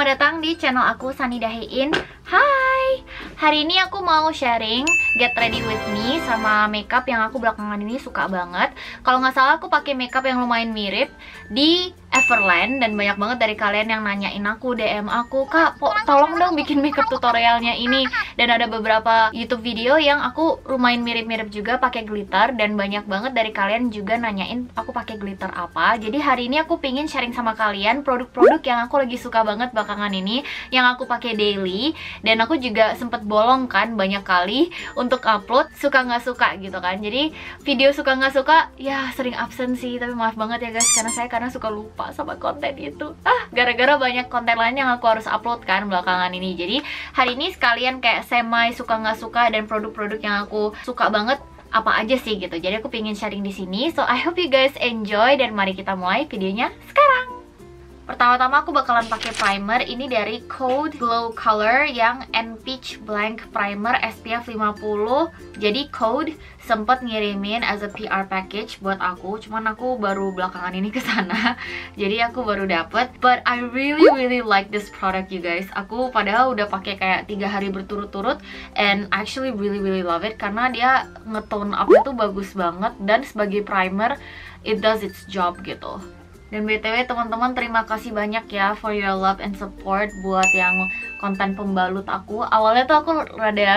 Selamat datang di channel aku Sunny Dahein. Hai, hari ini aku mau sharing get ready with me sama makeup yang aku belakangan ini suka banget. Kalau nggak salah aku pakai makeup yang lumayan mirip di Everland, dan banyak banget dari kalian yang nanyain aku, DM aku, "Kak, tolong dong bikin makeup tutorialnya ini." Dan ada beberapa YouTube video yang aku lumayan mirip-mirip juga pakai glitter, dan banyak banget dari kalian juga nanyain aku pakai glitter apa. Jadi hari ini aku pingin sharing sama kalian produk-produk yang aku lagi suka banget belakangan ini, yang aku pakai daily. Dan aku juga sempet bolong kan banyak kali untuk upload suka nggak suka gitu kan. Jadi video suka nggak suka ya sering absen sih, tapi maaf banget ya guys, karena saya kadang suka lupa sama konten itu. Gara-gara banyak konten lain yang aku harus upload kan belakangan ini. Jadi hari ini sekalian kayak semi suka nggak suka dan produk-produk yang aku suka banget apa aja sih gitu. Jadi aku pengen sharing di sini. So I hope you guys enjoy, dan mari kita mulai videonya sekarang. Pertama-tama aku bakalan pakai primer ini dari Code Glow Color yang Peach Blank Primer SPF 50. Jadi Code sempet ngirimin as a PR package buat aku, cuman aku baru belakangan ini kesana, jadi aku baru dapet. But I really like this product you guys. Aku padahal udah pakai kayak 3 hari berturut-turut, and actually really love it karena dia ngetone up-nya tuh bagus banget, dan sebagai primer it does its job gitu. Dan BTW teman-teman, terima kasih banyak ya for your love and support buat yang konten pembalut aku. Awalnya tuh aku rada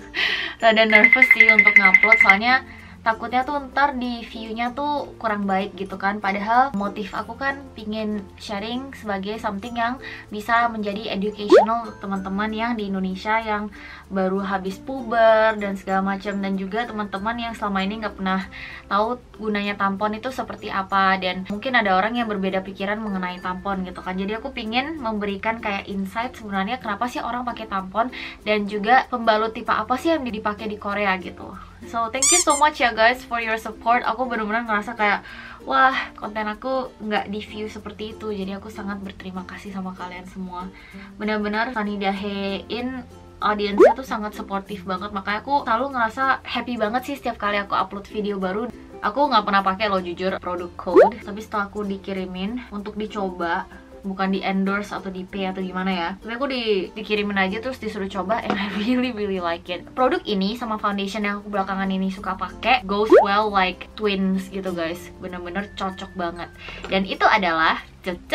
nervous sih untuk ngupload, soalnya takutnya tuh ntar di view-nya tuh kurang baik gitu kan. Padahal motif aku kan pingin sharing sebagai something yang bisa menjadi educational teman-teman yang di Indonesia yang baru habis puber dan segala macam, dan juga teman-teman yang selama ini nggak pernah tahu gunanya tampon itu seperti apa, dan mungkin ada orang yang berbeda pikiran mengenai tampon gitu kan. Jadi aku pingin memberikan kayak insight sebenarnya kenapa sih orang pakai tampon, dan juga pembalut tipe apa sih yang dipakai di Korea gitu. So thank you so much ya guys for your support. Aku benar-benar ngerasa kayak wah, konten aku nggak di view seperti itu. Jadi aku sangat berterima kasih sama kalian semua. Benar-benar Sunny Dahein audiensnya tuh sangat supportive banget. Makanya aku selalu ngerasa happy banget sih setiap kali aku upload video baru. Aku nggak pernah pakai loh jujur produk Code, tapi setelah aku dikirimin untuk dicoba, bukan di endorse atau di pay atau gimana ya, tapi aku dikirimin aja terus disuruh coba, and I really like it. Produk ini sama foundation yang aku belakangan ini suka pakai goes well like twins gitu guys, bener-bener cocok banget. Dan itu adalah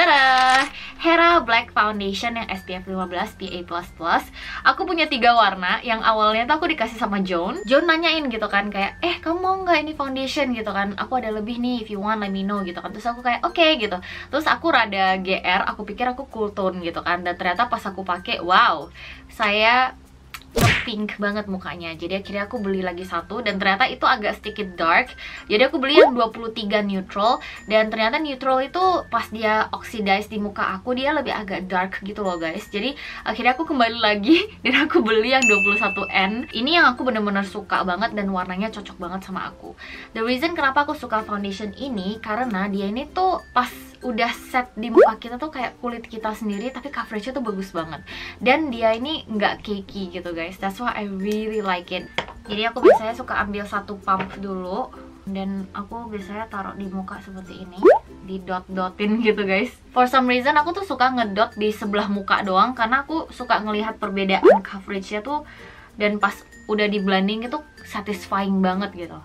Hera Black Foundation yang SPF 15 PA++. Aku punya 3 warna. Yang awalnya tuh aku dikasih sama John nanyain gitu kan, kayak kamu mau nggak ini foundation gitu kan, aku ada lebih nih, if you want let me know gitu kan. Terus aku kayak oke gitu. Terus aku rada GR, aku pikir aku cool tone gitu kan, dan ternyata pas aku pakai, wow, saya pink banget mukanya. Jadi akhirnya aku beli lagi satu, dan ternyata itu agak sedikit dark. Jadi aku beli yang 23 neutral, dan ternyata neutral itu pas dia oxidize di muka aku, dia lebih agak dark gitu loh guys. Jadi akhirnya aku kembali lagi dan aku beli yang 21N. Ini yang aku bener-bener suka banget, dan warnanya cocok banget sama aku. The reason kenapa aku suka foundation ini karena dia ini tuh pas udah set di muka kita tuh kayak kulit kita sendiri, tapi coveragenya tuh bagus banget, dan dia ini nggak cakey gitu guys. That's why I really like it. Jadi aku biasanya suka ambil satu pump dulu, dan aku biasanya taruh di muka seperti ini, di dot-dotin gitu guys. For some reason aku tuh suka ngedot di sebelah muka doang, karena aku suka ngelihat perbedaan coveragenya tuh, dan pas udah di blending itu satisfying banget gitu.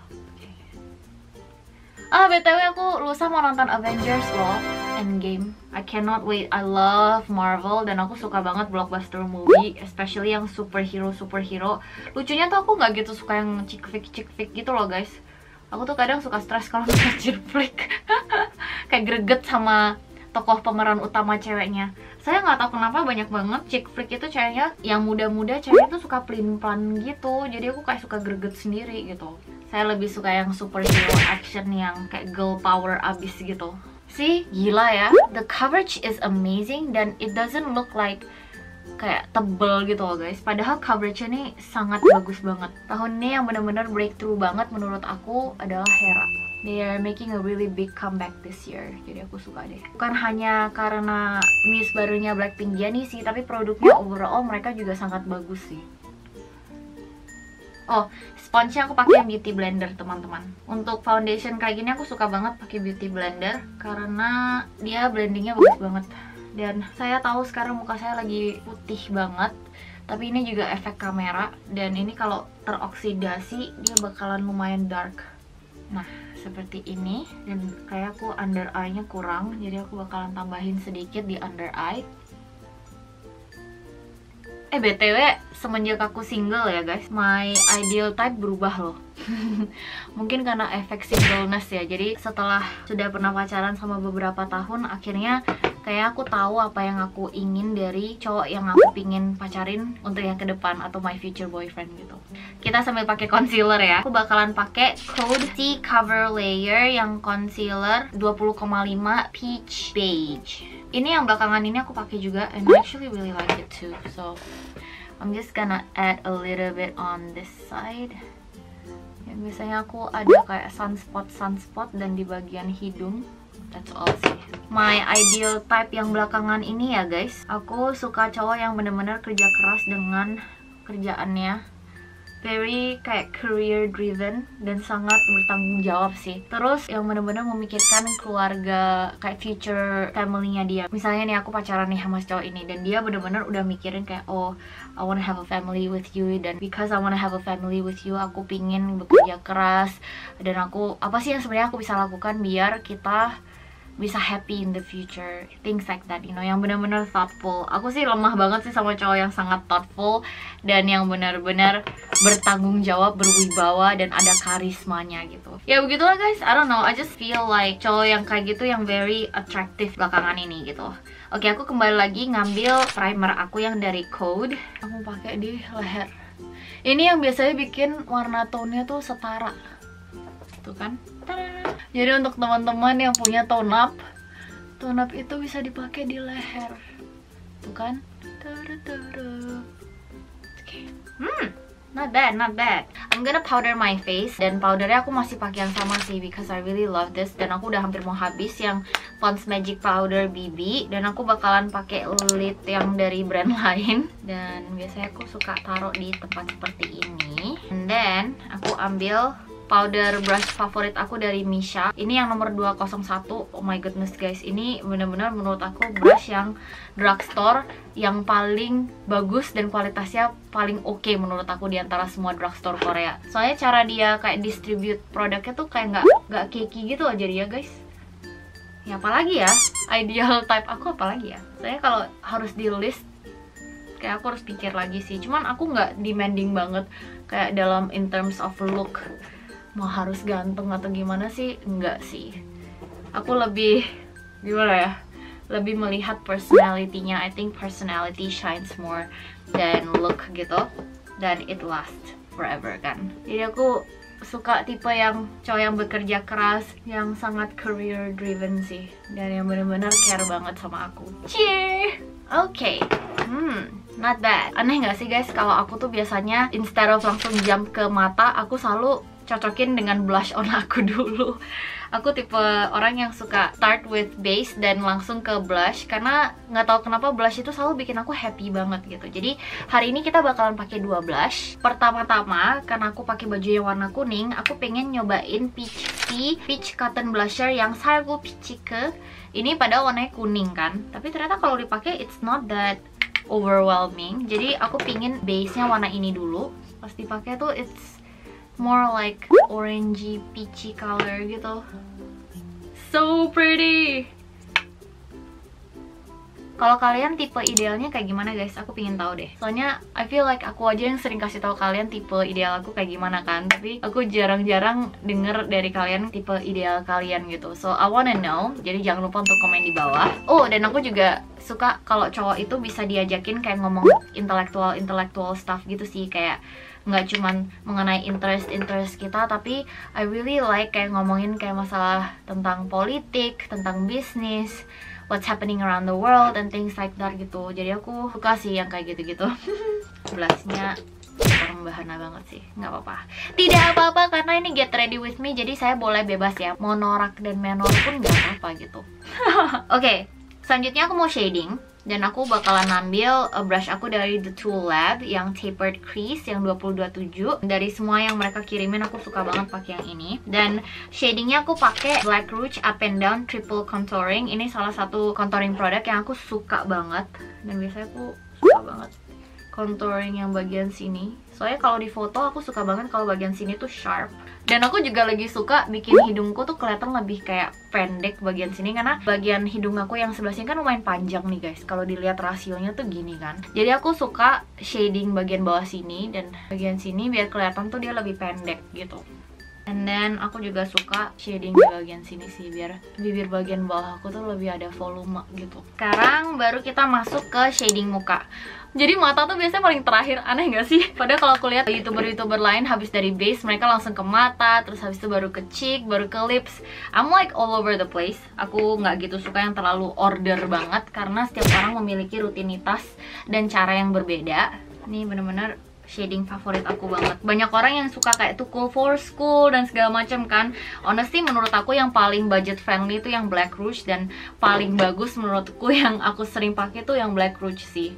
BTW aku lusa mau nonton Avengers loh, Endgame. I cannot wait. I love Marvel, dan aku suka banget blockbuster movie, especially yang superhero. Lucunya tuh aku nggak gitu suka yang chick flick gitu loh guys. Aku tuh kadang suka stres kalau nonton chick flick. Kayak greget sama tokoh pemeran utama ceweknya. Saya nggak tahu kenapa banyak banget chick flick itu ceweknya yang muda-muda, ceweknya tuh suka pelin-pelan gitu. Jadi aku kayak suka greget sendiri gitu. Saya lebih suka yang superhero action yang kayak girl power abis gitu. Sih, gila ya. The coverage is amazing, dan it doesn't look like kayak tebel gitu loh guys. Padahal coverage-nya nih sangat bagus banget. Tahun ini yang bener-bener breakthrough banget menurut aku adalah Hera. They are making a really big comeback this year. Jadi aku suka deh. Bukan hanya karena news barunya Blackpink Jennie sih, tapi produknya overall mereka juga sangat bagus sih. Oh, sponsnya aku pakai yang beauty blender teman-teman. Untuk foundation kayak gini aku suka banget pakai beauty blender karena dia blendingnya bagus banget. Dan saya tahu sekarang muka saya lagi putih banget, tapi ini juga efek kamera. Dan ini kalau teroksidasi dia bakalan lumayan dark. Nah, seperti ini. Dan kayak aku under eye-nya kurang, jadi aku bakalan tambahin sedikit di under eye. BTW, semenjak aku single ya guys, my ideal type berubah loh. Mungkin karena efek singleness ya. Jadi setelah sudah pernah pacaran sama beberapa tahun, akhirnya kayak aku tahu apa yang aku ingin dari cowok yang aku pingin pacarin untuk yang ke depan atau my future boyfriend gitu. Kita sambil pakai concealer ya. Aku bakalan pakai Code C Cover Layer yang concealer 20,5 Peach Beige. Ini yang belakangan ini aku pakai juga, and I actually really like it too. So I'm just gonna add a little bit on this side. Ya, biasanya aku ada kayak sunspot dan di bagian hidung. That's all sih. My ideal type yang belakangan ini ya guys, aku suka cowok yang bener-bener kerja keras dengan kerjaannya, very kayak career driven dan sangat bertanggung jawab sih. Terus yang bener-bener memikirkan keluarga, kayak future family-nya dia. Misalnya nih aku pacaran nih sama cowok ini, dan dia bener-bener udah mikirin kayak, oh I wanna have a family with you, dan because I wanna have a family with you, aku pingin bekerja keras, dan aku apa sih yang sebenarnya aku bisa lakukan biar kita bisa happy in the future, things like that, you know, yang benar-benar thoughtful. Aku sih lemah banget sih sama cowok yang sangat thoughtful dan yang benar-benar bertanggung jawab, berwibawa, dan ada karismanya gitu. Ya begitulah guys, I don't know, I just feel like cowok yang kayak gitu yang very attractive belakangan ini gitu. Oke, aku kembali lagi ngambil primer aku yang dari Code. Aku pakai di leher. Ini yang biasanya bikin warna tone-nya tuh setara. Tuh kan? Tada! Jadi untuk teman-teman yang punya tone up itu bisa dipakai di leher. Tuh kan? Okay. Not bad, not bad. I'm gonna powder my face, dan powdernya aku masih pakai yang sama sih because I really love this, dan aku udah hampir mau habis yang Pond's Magic Powder BB, dan aku bakalan pakai lid yang dari brand lain, dan biasanya aku suka taruh di tempat seperti ini. And then aku ambil powder brush favorit aku dari Misha. Ini yang nomor 201. Oh my goodness guys, ini bener-bener menurut aku brush yang drugstore yang paling bagus dan kualitasnya paling oke menurut aku di antara semua drugstore Korea. Soalnya cara dia kayak distribute produknya tuh kayak nggak cakey gitu aja dia guys. Ya apalagi ya, ideal type aku apalagi ya. Soalnya kalau harus di list kayak aku harus pikir lagi sih. Cuman aku nggak demanding banget kayak dalam in terms of look, mau harus ganteng atau gimana sih, enggak sih. Aku lebih gimana ya, lebih melihat personality-nya. I think personality shines more than look gitu, dan it lasts forever kan. Jadi aku suka tipe yang cowok yang bekerja keras, yang sangat career driven sih, dan yang benar-benar care banget sama aku. Cie. Oke. Not bad. Aneh nggak sih guys, kalau aku tuh biasanya instead of langsung jump ke mata, aku selalu cocokin dengan blush on aku dulu. Aku tipe orang yang suka start with base dan langsung ke blush, karena nggak tahu kenapa blush itu selalu bikin aku happy banget gitu. Jadi hari ini kita bakalan pakai dua blush. Pertama-tama karena aku pakai baju yang warna kuning, aku pengen nyobain Peach Cotton Blusher yang Sargu Peachike. Ini padahal warnanya kuning kan, tapi ternyata kalau dipakai it's not that overwhelming. Jadi aku pingin base-nya warna ini dulu. Pas dipakai tuh it's more like orangey peachy color gitu. So pretty. Kalau kalian tipe idealnya kayak gimana guys? Aku pingin tahu deh. Soalnya I feel like aku aja yang sering kasih tahu kalian tipe ideal aku kayak gimana kan. Tapi aku jarang-jarang denger dari kalian tipe ideal kalian gitu. So I wanna know. Jadi jangan lupa untuk komen di bawah. Oh, dan aku juga suka kalau cowok itu bisa diajakin kayak ngomong intellectual stuff gitu sih, kayak nggak cuman mengenai interest kita, tapi I really like kayak ngomongin kayak masalah tentang politik, tentang bisnis, what's happening around the world and things like that gitu. Jadi aku suka sih yang kayak gitu-gitu. Blushnya orang bahana banget sih, nggak apa-apa. Tidak apa-apa karena ini get ready with me, jadi saya boleh bebas ya, mau norak dan menor pun nggak apa-apa gitu. Oke, selanjutnya aku mau shading. Dan aku bakalan ambil brush aku dari The Tool Lab yang tapered crease yang 2027. Dari semua yang mereka kirimin aku suka banget pakai yang ini. Dan shadingnya aku pakai Black Rouge Up and Down Triple Contouring. Ini salah satu contouring produk yang aku suka banget. Dan biasanya aku suka banget contouring yang bagian sini. Soalnya kalau di foto aku suka banget kalau bagian sini tuh sharp. Dan aku juga lagi suka bikin hidungku tuh kelihatan lebih kayak pendek bagian sini, karena bagian hidung aku yang sebelah sini kan lumayan panjang nih guys. Kalau dilihat rasionya tuh gini kan. Jadi aku suka shading bagian bawah sini dan bagian sini biar kelihatan tuh dia lebih pendek gitu. And then aku juga suka shading di bagian sini sih, biar bibir bagian bawah aku tuh lebih ada volume gitu. Sekarang baru kita masuk ke shading muka. Jadi mata tuh biasanya paling terakhir, aneh gak sih? Padahal kalau aku lihat youtuber-youtuber lain habis dari base mereka langsung ke mata, terus habis itu baru ke cheek, baru ke lips. I'm like all over the place. Aku nggak gitu suka yang terlalu order banget, karena setiap orang memiliki rutinitas dan cara yang berbeda. Ini bener-bener shading favorit aku banget. Banyak orang yang suka kayak tuh cool for school dan segala macam kan. Honestly menurut aku yang paling budget friendly itu yang Black Rouge, dan paling bagus menurutku yang aku sering pakai tuh yang Black Rouge sih.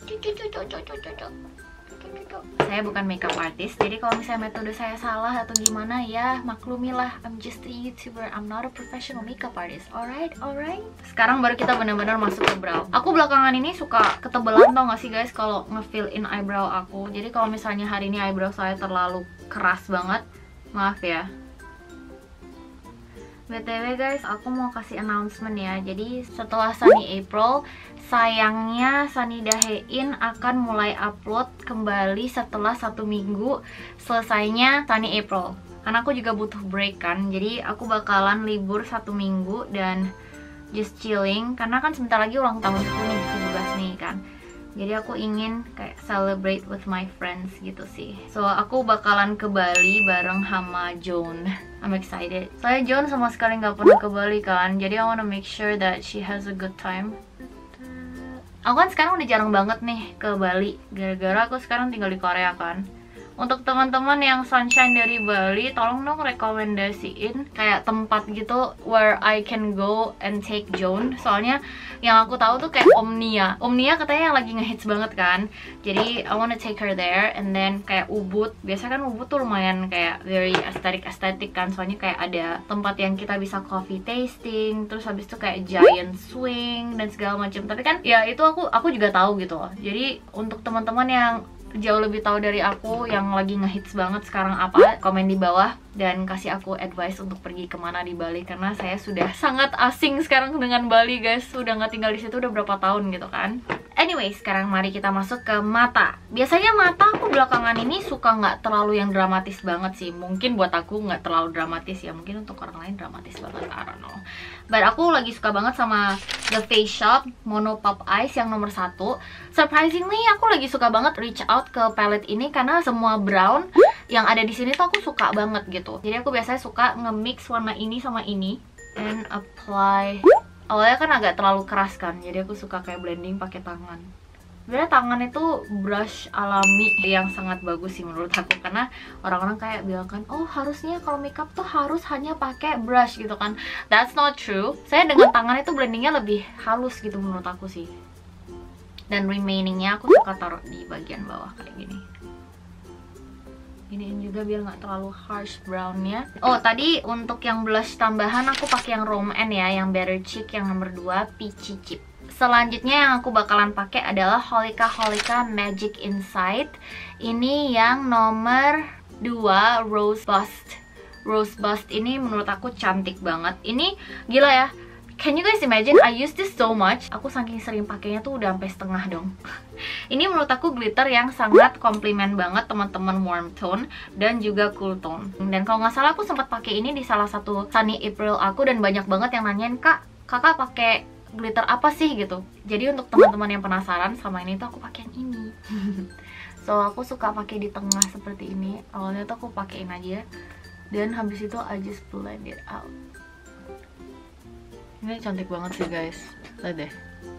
Saya bukan makeup artist, jadi kalau misalnya metode saya salah atau gimana ya maklumilah. I'm just a YouTuber, I'm not a professional makeup artist. Alright. Sekarang baru kita benar-benar masuk ke brow. Aku belakangan ini suka ketebelan, tau gak sih guys, kalau nge-fill in eyebrow aku. Jadi kalau misalnya hari ini eyebrow saya terlalu keras banget, maaf ya. BTW guys, aku mau kasih announcement ya. Jadi setelah Sunny April, sayangnya Sunny Daein akan mulai upload kembali setelah 1 minggu selesainya Sunny April. Karena aku juga butuh break kan. Jadi aku bakalan libur 1 minggu dan just chilling. Karena kan sebentar lagi ulang tahunku nih, 17 nih kan. Jadi aku ingin kayak celebrate with my friends gitu sih. So aku bakalan ke Bali bareng sama Joan. I'm excited. Soalnya Joan sama sekali nggak pernah ke Bali kan. Jadi I wanna make sure that she has a good time. Aku kan sekarang udah jarang banget nih ke Bali, gara-gara aku sekarang tinggal di Korea kan. Untuk teman-teman yang sunshine dari Bali, tolong dong rekomendasiin kayak tempat gitu where I can go and take Joan. Soalnya yang aku tahu tuh kayak Omnia. Omnia katanya yang lagi ngehits banget kan. Jadi I wanna take her there. And then kayak Ubud. Biasanya kan Ubud tuh lumayan kayak very aesthetic kan. Soalnya kayak ada tempat yang kita bisa coffee tasting. Terus habis itu kayak giant swing dan segala macam. Tapi kan ya itu aku juga tahu gitu loh. Jadi untuk teman-teman yang jauh lebih tahu dari aku yang lagi ngehits banget sekarang apa, komen di bawah dan kasih aku advice untuk pergi kemana di Bali, karena saya sudah sangat asing sekarang dengan Bali guys. Udah nggak tinggal di situ udah berapa tahun gitu kan. Anyway, sekarang mari kita masuk ke mata. Biasanya mata aku belakangan ini suka nggak terlalu yang dramatis banget sih. Mungkin buat aku nggak terlalu dramatis ya, mungkin untuk orang lain dramatis banget, I don't know. But aku lagi suka banget sama The Face Shop Mono Pop Eyes yang nomor 1. Surprisingly aku lagi suka banget reach out ke palette ini, karena semua brown yang ada di sini tuh aku suka banget gitu. Jadi aku biasanya suka nge-mix warna ini sama ini and apply. Awalnya kan agak terlalu keras kan, jadi aku suka kayak blending pakai tangan. Sebenarnya tangan itu brush alami yang sangat bagus sih menurut aku, karena orang-orang kayak bilang kan, oh harusnya kalau makeup tuh harus hanya pakai brush gitu kan. That's not true. Saya dengan tangan itu blendingnya lebih halus gitu menurut aku sih. Dan remainingnya aku suka taruh di bagian bawah kayak gini. Iniin juga biar nggak terlalu harsh brownnya. Oh tadi untuk yang blush tambahan aku pakai yang Roman ya, yang Better Cheek yang nomor 2 Peachy Chip. Selanjutnya yang aku bakalan pakai adalah Holika Magic Insight. Ini yang nomor 2 Rose Bust. Rose Bust ini menurut aku cantik banget. Ini gila ya. Can you guys imagine? I use this so much. Aku saking sering pakainya tuh udah sampai setengah dong. Ini menurut aku glitter yang sangat komplimen banget teman-teman warm tone dan juga cool tone. Dan kalau nggak salah aku sempat pakai ini di salah satu Sunny April aku, dan banyak banget yang nanyain, "Kak, kakak pakai glitter apa sih?" gitu. Jadi untuk teman-teman yang penasaran sama ini tuh aku pakai yang ini. So aku suka pakai di tengah seperti ini. Awalnya tuh aku pakein aja, dan habis itu I just blend it out. Ini cantik banget sih guys, lihat deh.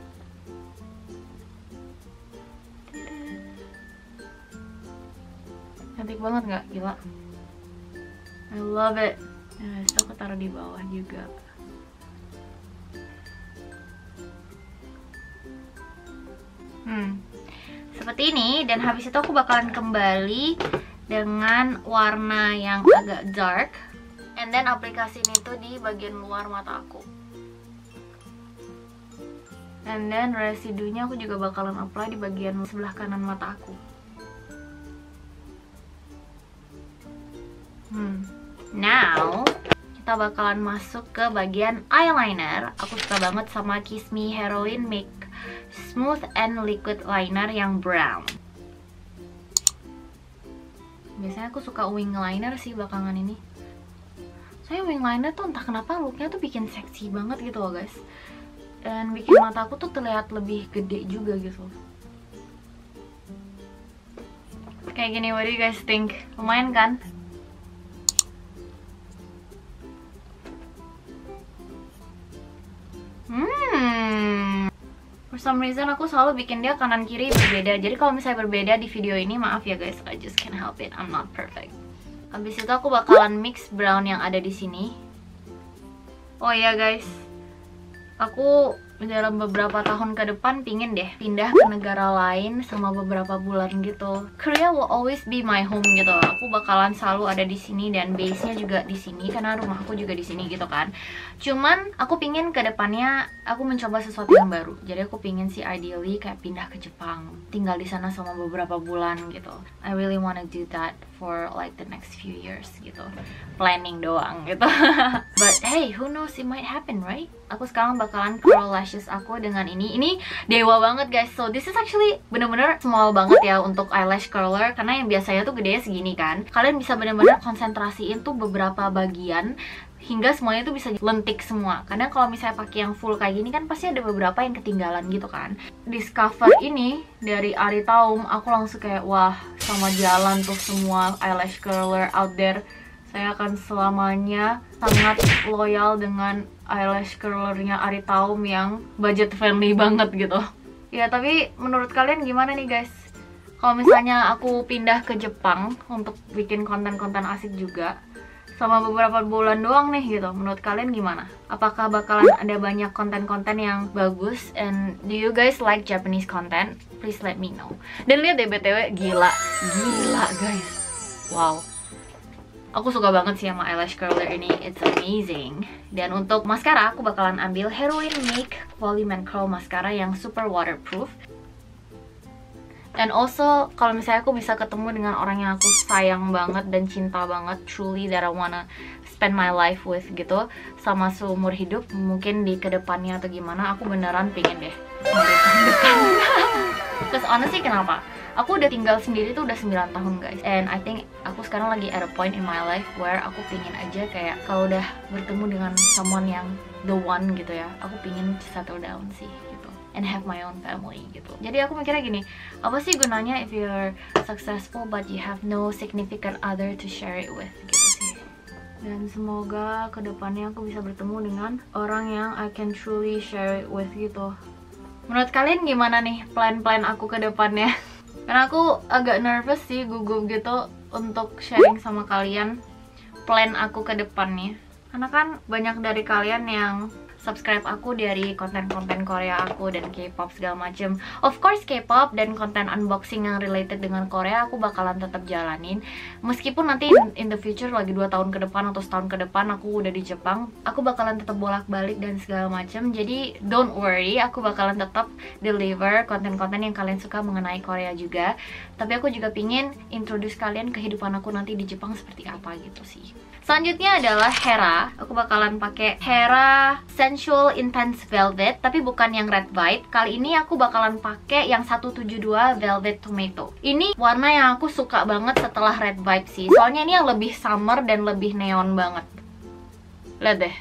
Cantik banget nggak? Gila, I love it. Nah, itu aku taruh di bawah juga. Seperti ini. Dan habis itu aku bakalan kembali dengan warna yang agak dark, and then aplikasiin itu di bagian luar mata aku. And then residunya aku juga bakalan apply di bagian sebelah kanan mata aku. Now kita bakalan masuk ke bagian eyeliner. Aku suka banget sama Kiss Me Heroine Make Smooth and Liquid Liner yang brown. Biasanya aku suka wing liner sih belakangan ini. Soalnya wing liner tuh entah kenapa looknya tuh bikin seksi banget gitu loh guys. Dan bikin mata aku tuh terlihat lebih gede juga gitu. Kayak gini, what do you guys think? Lumayan kan? For some reason aku selalu bikin dia kanan kiri berbeda. Jadi kalau misalnya berbeda di video ini, maaf ya guys, I just can't help it, I'm not perfect. Habis itu aku bakalan mix brown yang ada di sini. Oh iya guys, aku dalam beberapa tahun ke depan pingin deh pindah ke negara lain sama beberapa bulan gitu. Korea will always be my home gitu. Aku bakalan selalu ada di sini dan base-nya juga di sini karena rumahku juga di sini gitu kan. Cuman aku pingin ke depannya aku mencoba sesuatu yang baru. Jadi aku pingin sih ideally kayak pindah ke Jepang, tinggal di sana selama beberapa bulan gitu. I really wanna do that for like the next few years gitu. Planning doang gitu. But hey, who knows, it might happen, right? Aku sekarang bakalan curl lashes aku dengan ini. Ini dewa banget guys. So this is actually bener-bener small banget ya untuk eyelash curler, karena yang biasanya tuh gedenya segini kan. Kalian bisa bener-bener konsentrasiin tuh beberapa bagian hingga semuanya tuh bisa lentik semua. Karena kalau misalnya pakai yang full kayak gini kan pasti ada beberapa yang ketinggalan gitu kan. Discover ini dari Aritaum, aku langsung kayak wah, sama jalan tuh semua eyelash curler out there. Saya akan selamanya sangat loyal dengan eyelash curlernya Aritaum yang budget friendly banget gitu. Ya tapi menurut kalian gimana nih guys? Kalau misalnya aku pindah ke Jepang untuk bikin konten-konten asik juga sama beberapa bulan doang nih gitu, menurut kalian gimana? Apakah bakalan ada banyak konten-konten yang bagus? And do you guys like Japanese content? Please let me know. Dan lihat deh BTW, gila guys, wow. Aku suka banget sih sama eyelash curler ini, it's amazing. Dan untuk mascara, aku bakalan ambil Heroine Make Volume and Curl Mascara yang super waterproof. And also, kalau misalnya aku bisa ketemu dengan orang yang aku sayang banget dan cinta banget, truly that I wanna spend my life with gitu, sama seumur hidup, mungkin di kedepannya atau gimana, aku beneran pengen deh Terus honestly kenapa? Aku udah tinggal sendiri tuh udah 9 tahun guys. And I think aku sekarang lagi at a point in my life where aku pingin aja kayak kalau udah bertemu dengan someone yang the one gitu ya, aku pingin settle down sih gitu, and have my own family gitu. Jadi aku mikirnya gini, apa sih gunanya if you're successful but you have no significant other to share it with gitu sih. Dan semoga kedepannya aku bisa bertemu dengan orang yang I can truly share it with gitu. Menurut kalian gimana nih plan-plan aku ke depannya? Karena aku agak nervous sih, gugup gitu untuk sharing sama kalian plan aku ke depannya. Karena kan banyak dari kalian yang subscribe aku dari konten-konten Korea aku dan K-pop segala macem. Of course K-pop dan konten unboxing yang related dengan Korea aku bakalan tetap jalanin. Meskipun nanti in the future lagi 2 tahun ke depan atau setahun ke depan aku udah di Jepang, aku bakalan tetap bolak-balik dan segala macem. Jadi don't worry, aku bakalan tetap deliver konten-konten yang kalian suka mengenai Korea juga. Tapi aku juga pingin introduce kalian kehidupan aku nanti di Jepang seperti apa gitu sih. Selanjutnya adalah Hera. Aku bakalan pakai Hera Sensual Intense Velvet, tapi bukan yang Red White. Kali ini aku bakalan pakai yang 172 Velvet Tomato. Ini warna yang aku suka banget setelah Red White sih. Soalnya ini yang lebih summer dan lebih neon banget. Lihat deh.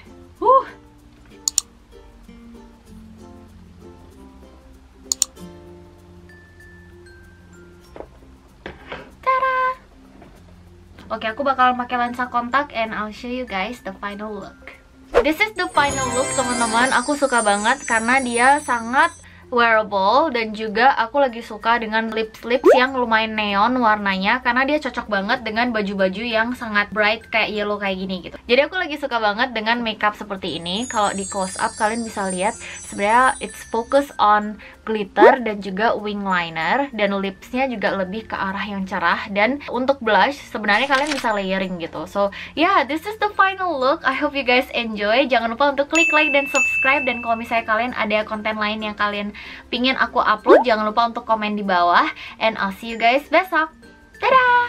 Oke, aku bakalan pakai lensa kontak and I'll show you guys the final look. This is the final look teman-teman. Aku suka banget karena dia sangat wearable, dan juga aku lagi suka dengan lips yang lumayan neon warnanya karena dia cocok banget dengan baju-baju yang sangat bright kayak yellow kayak gini gitu. Jadi aku lagi suka banget dengan makeup seperti ini. Kalau di close up kalian bisa lihat sebenarnya it's focus on glitter dan juga wing liner, dan lipsnya juga lebih ke arah yang cerah. Dan untuk blush sebenarnya kalian bisa layering gitu. So yeah, this is the final look. I hope you guys enjoy. Jangan lupa untuk klik like dan subscribe, dan kalau misalnya kalian ada konten lain yang kalian pingin aku upload, jangan lupa untuk komen di bawah. And I'll see you guys besok. Dadah!